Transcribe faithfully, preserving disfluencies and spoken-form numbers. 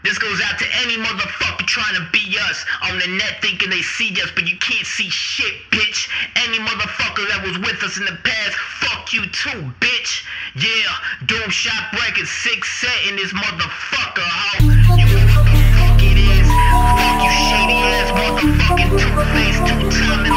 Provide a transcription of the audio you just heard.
This goes out to any motherfucker trying to be us on the net thinking they see us, but you can't see shit, bitch. Any motherfucker that was with us in the past, fuck you too, bitch. Yeah, Doom Shop Records, six set in this motherfucker, ho. You know what the fuck it is? Fuck you shady ass motherfucking two-face, two-timing